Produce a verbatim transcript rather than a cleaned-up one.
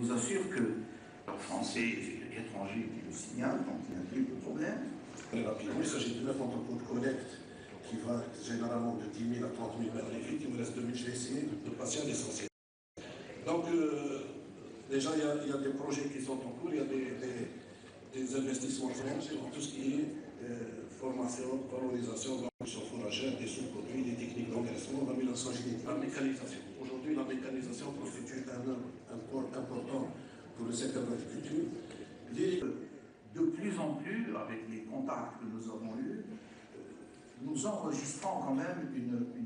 vous assure que les Français et étrangers qui le signalent, donc il y a un peu de problème. Très rapidement, il s'agit de neuf entrepôts de collecte qui va généralement de dix mille à trente mille mètres liquides. Il me reste deux mille, je vais essayer de passer à l'essentiel. Donc, euh, déjà, il y, a, il y a des projets qui sont en cours, il y a des, des, des investissements financiers dans tout ce qui est euh, formation, valorisation, production fourragère, des sous-produits, des techniques d'engraissement, l'amélioration génétique, la mécanisation. Aujourd'hui, la mécanisation constitue un apport important pour le secteur de l'agriculture. De plus en plus, avec les contacts que nous avons eus, nous enregistrons quand même une, une